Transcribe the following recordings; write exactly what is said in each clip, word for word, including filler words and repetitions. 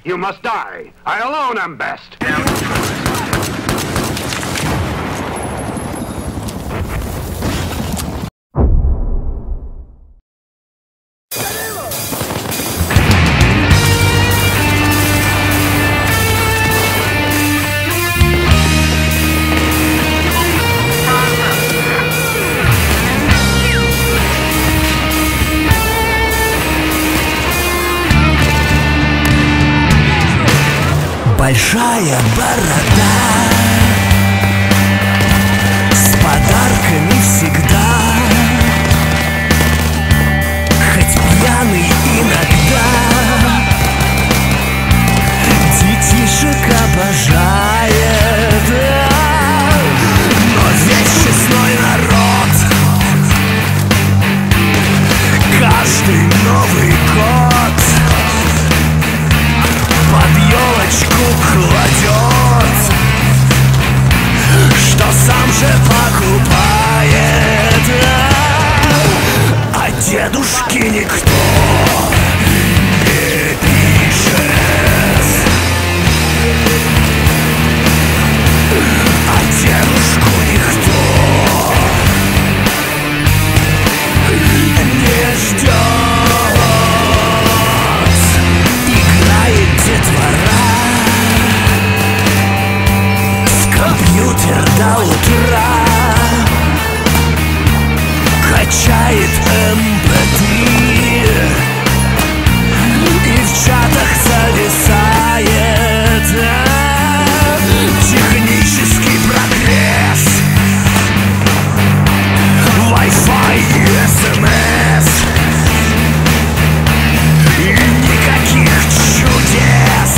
You must die. I alone am best. Большая борода с подарками всегда, хоть пьяный иногда, детишек обожает. Но весь честной народ каждый Новый год под елочку кладет, что сам же покупает, а дедушке никто не пишет, а дедушку никто не ждет. Играет детвора в компьютер до утра, качает эм пэ три и в чатах зависает. Технический прогресс, Wi-Fi и эс эм эс, и никаких чудес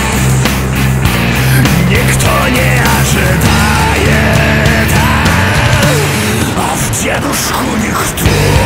никто не ожидает, а в дедушку никто